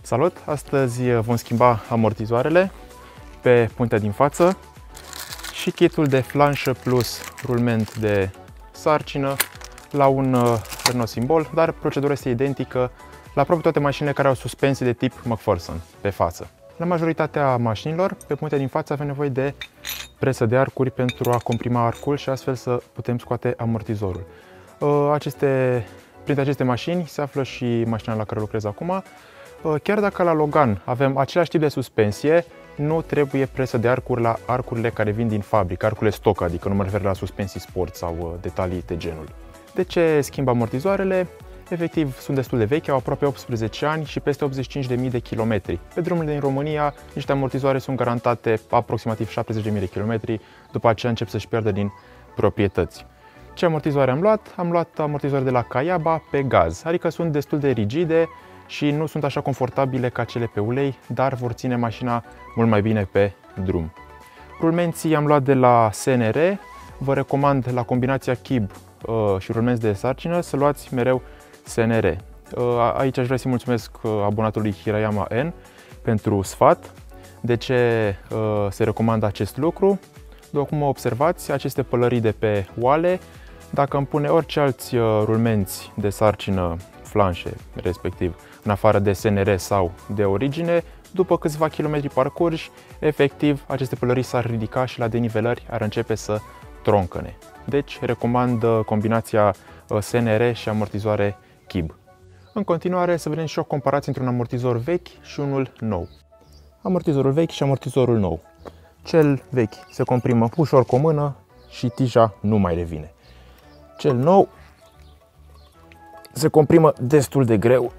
Salut! Astăzi vom schimba amortizoarele pe puntea din față și kitul de flanșă plus rulment de sarcină la un Renault Symbol, dar procedura este identică la aproape toate mașinile care au suspensii de tip McPherson pe față. La majoritatea mașinilor, pe puntea din față avem nevoie de presă de arcuri pentru a comprima arcul și astfel să putem scoate amortizorul. Printre aceste mașini se află și mașina la care lucrez acum. Chiar dacă la Logan avem același tip de suspensie, nu trebuie presă de arcuri la arcurile care vin din fabrică, arcurile stock, adică nu mă refer la suspensii sport sau detalii de genul. De ce schimb amortizoarele? Efectiv, sunt destul de vechi, au aproape 18 ani și peste 85.000 de kilometri. Pe drumurile din România, niște amortizoare sunt garantate aproximativ 70.000 de kilometri, după aceea încep să-și pierdă din proprietăți. Ce amortizoare am luat? Am luat amortizoare de la Kayaba pe gaz, adică sunt destul de rigide și nu sunt așa confortabile ca cele pe ulei, dar vor ține mașina mult mai bine pe drum. Rulmenții am luat de la SNR, vă recomand la combinația KIB și rulmenți de sarcină să luați mereu SNR. Aici aș vrea să-i mulțumesc abonatului Hirayama N pentru sfat. De ce se recomandă acest lucru? După cum observați, aceste pălării de pe oale, dacă îmi pune orice alți rulmenți de sarcină, flanșe respectiv, în afară de SNR sau de origine, după câțiva kilometri parcurși, efectiv, aceste pălării s-ar ridica și la denivelări ar începe să troncăne. Deci, recomand combinația SNR și amortizoare KIB. În continuare, să vedem și o comparație între un amortizor vechi și unul nou. Amortizorul vechi și amortizorul nou. Cel vechi se comprimă ușor cu o mână și tija nu mai revine. Cel nou se comprimă destul de greu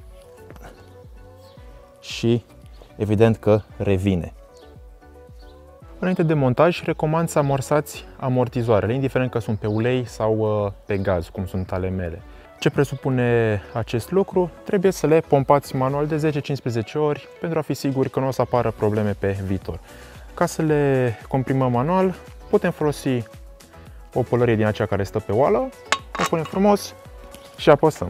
și evident că revine. Înainte de montaj, recomand să amorsați amortizoarele, indiferent că sunt pe ulei sau pe gaz, cum sunt ale mele. Ce presupune acest lucru? Trebuie să le pompați manual de 10-15 ori pentru a fi siguri că nu o să apară probleme pe viitor. Ca să le comprimăm manual, putem folosi o pălărie din aceea care stă pe oală, o punem frumos și apăsăm.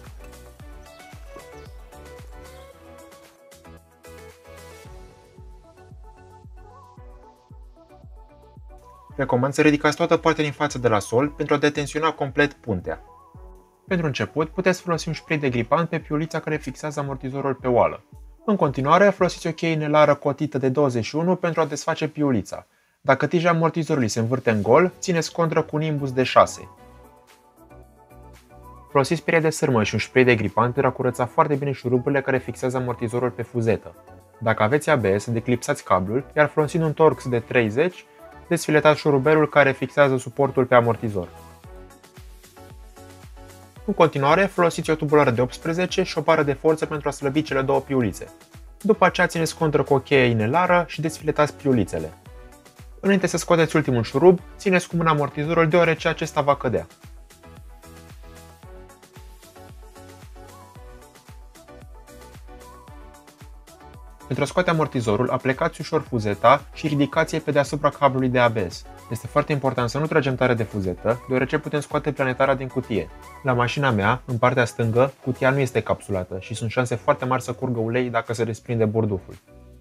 Recomand să ridicați toată partea din față de la sol pentru a detensiona complet puntea. Pentru început, puteți folosi un spray de gripant pe piulița care fixează amortizorul pe oală. În continuare, folosiți o cheie inelară cotită de 21 pentru a desface piulița. Dacă tija amortizorului se învârte în gol, țineți contră cu un imbus de 6. Folosiți perie de sârmă și un spray de gripant pentru a curăța foarte bine șuruburile care fixează amortizorul pe fuzetă. Dacă aveți ABS, declipsați cablul, iar folosind un Torx de 30, desfiletați șurubelul care fixează suportul pe amortizor. În continuare, folosiți o tubulară de 18 și o bară de forță pentru a slăbi cele două piulițe. După aceea țineți contră cu o cheie inelară și desfiletați piulițele. Înainte să scoateți ultimul șurub, țineți cu mâna amortizorul deoarece acesta va cădea. Pentru a scoate amortizorul, aplecați ușor fuzeta și ridicați-i pe deasupra cablului de ABS. Este foarte important să nu tragem tare de fuzetă, deoarece putem scoate planetara din cutie. La mașina mea, în partea stângă, cutia nu este capsulată și sunt șanse foarte mari să curgă ulei dacă se desprinde burduful.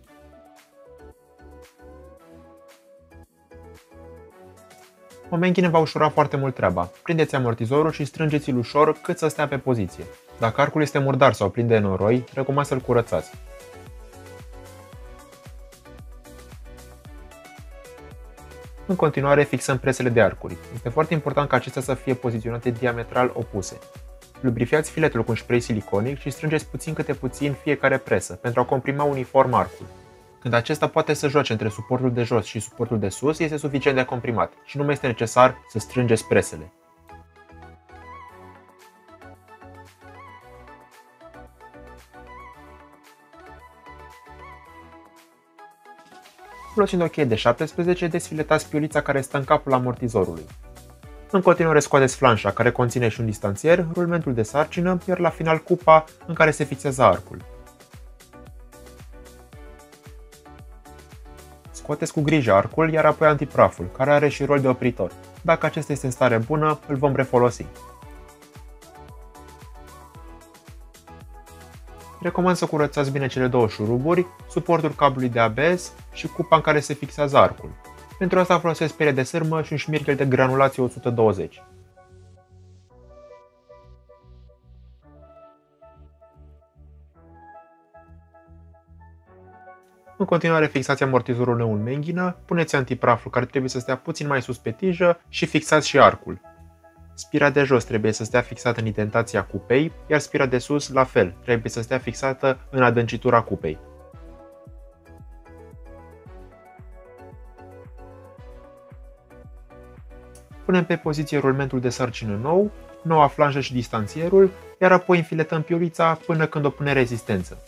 O menghine va ușura foarte mult treaba. Prindeți amortizorul și strângeți-l ușor cât să stea pe poziție. Dacă arcul este murdar sau plin de noroi, recomand să-l curățați. În continuare, fixăm presele de arcuri. Este foarte important ca acestea să fie poziționate diametral opuse. Lubrifiați filetul cu un spray siliconic și strângeți puțin câte puțin fiecare presă pentru a comprima uniform arcul. Când acesta poate să joace între suportul de jos și suportul de sus, este suficient de comprimat și nu mai este necesar să strângeți presele. Folosind o cheie de 17, desfiletați piulița care stă în capul amortizorului. În continuare scoateți flanșa care conține și un distanțier, rulmentul de sarcină, iar la final cupa în care se fixează arcul. Scoateți cu grijă arcul, iar apoi antipraful, care are și rol de opritor. Dacă acesta este în stare bună, îl vom refolosi. Recomand să curățați bine cele două șuruburi, suportul cablului de ABS și cupa în care se fixează arcul. Pentru asta folosesc perie de sârmă și un șmirghel de granulație 120. În continuare fixați amortizorul neul menghină, puneți antipraful care trebuie să stea puțin mai sus pe tijă și fixați și arcul. Spira de jos trebuie să stea fixată în indentația cupei, iar spira de sus, la fel, trebuie să stea fixată în adâncitura cupei. Punem pe poziție rulmentul de sarcină nou, noua flanjă și distanțierul, iar apoi înfiletăm piulița până când obține rezistență.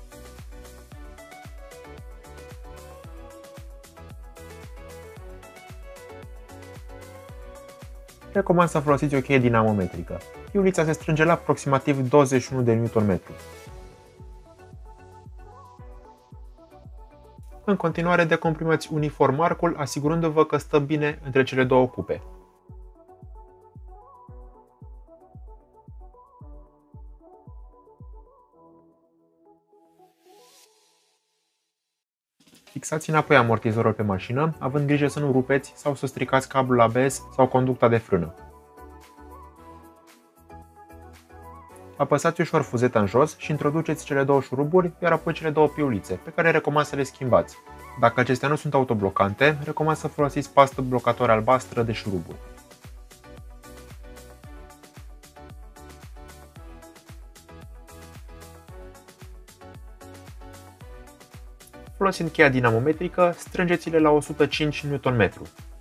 Recomand să folosiți o cheie dinamometrică. Piulița se strânge la aproximativ 21 de Nm. În continuare decomprimați uniform arcul, asigurându-vă că stă bine între cele două cupe. Fixați înapoi amortizorul pe mașină, având grijă să nu rupeți sau să stricați cablul ABS sau conducta de frână. Apăsați ușor fuzeta în jos și introduceți cele două șuruburi, iar apoi cele două piulițe, pe care recomand să le schimbați. Dacă acestea nu sunt autoblocante, recomand să folosiți pastă blocatoare albastră de șuruburi. Folosind cheia dinamometrică, strângeți-le la 105 Nm.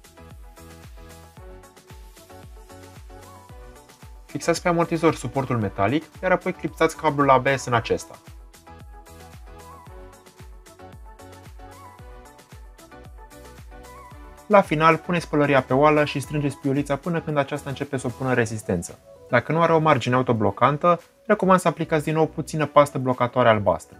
Fixați pe amortizor suportul metalic, iar apoi clipsați cablul ABS în acesta. La final, puneți pălăria pe oală și strângeți piulița până când aceasta începe să opună rezistență. Dacă nu are o margine autoblocantă, recomand să aplicați din nou puțină pastă blocatoare albastră.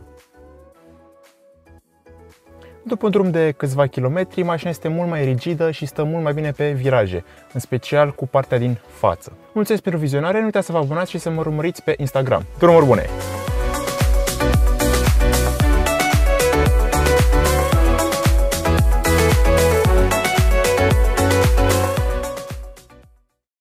După un drum de câțiva kilometri, mașina este mult mai rigidă și stă mult mai bine pe viraje, în special cu partea din față. Mulțumesc pentru vizionare, nu uitați să vă abonați și să mă urmăriți pe Instagram. Drumuri bune!